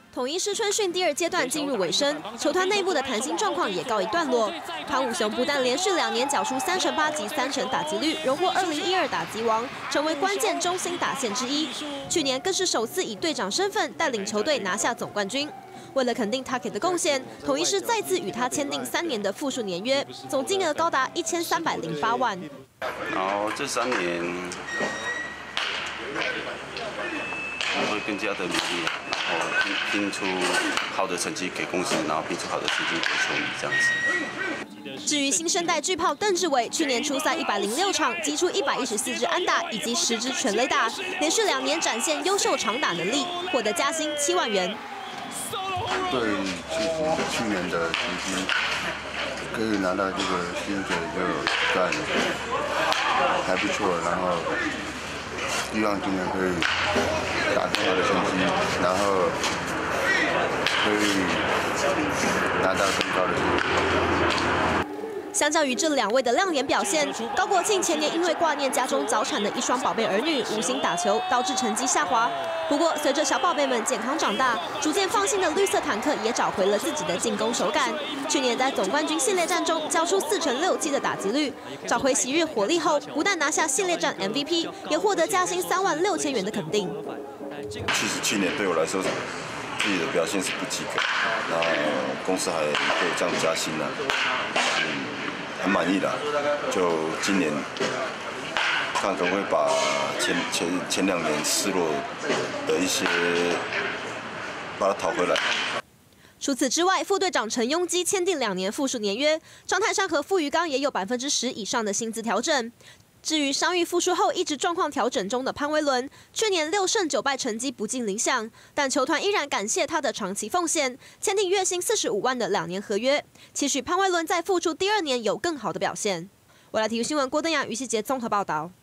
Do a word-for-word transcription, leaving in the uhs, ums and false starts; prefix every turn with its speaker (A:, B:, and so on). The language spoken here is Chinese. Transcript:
A: 统一狮春训第二阶段进入尾声，球团内部的谈薪状况也告一段落。潘武雄不但连续两年缴出三成八及三成打击率，荣获二零一二打击王，成为关键中心打线之一。去年更是首次以队长身份带领球队拿下总冠军。为了肯定他给的贡献，统一狮再次与他签订三年的复数年约，总金额高达一千三百零八万。
B: 然后这三年会更加的努力。 然后拼拼出好的成绩给公司，然后拼出好的成绩给球迷，这样子。
A: 至于新生代巨炮邓志伟，去年出赛一百零六场，击出一百一十四支安打以及十支全垒打，连续两年展现优秀长打能力，获得加薪七万元。
C: 对，去去年的成绩可以拿到这个薪水就算还不错，然后希望今年可以打更好的成绩，然后可以拿到更高的成绩。
A: 相较于这两位的亮眼表现，高国庆前年因为挂念家中早产的一双宝贝儿女，无心打球，导致成绩下滑。不过，随着小宝贝们健康长大，逐渐放心的绿色坦克也找回了自己的进攻手感。去年在总冠军系列战中交出四成六七的打击率，找回昔日火力后，不但拿下系列战 M V P， 也获得加薪三万六千元的肯定。
D: 其实去年对我来说，自己的表现是不及格，那公司还给我这样加薪呢、啊，嗯，很满意的。就今年看可不可以把前前前两年失落的一些把它讨回来。
A: 除此之外，副队长陈庸基签订两年复数年约，张泰山和傅余刚也有百分之十以上的薪资调整。至于伤愈复出后一直状况调整中的潘威伦，去年六胜九败成绩不尽理想，但球团依然感谢他的长期奉献，签订月薪四十五万的两年合约，期许潘威伦在复出第二年有更好的表现。未来体育新闻郭登阳、于希杰综合报道。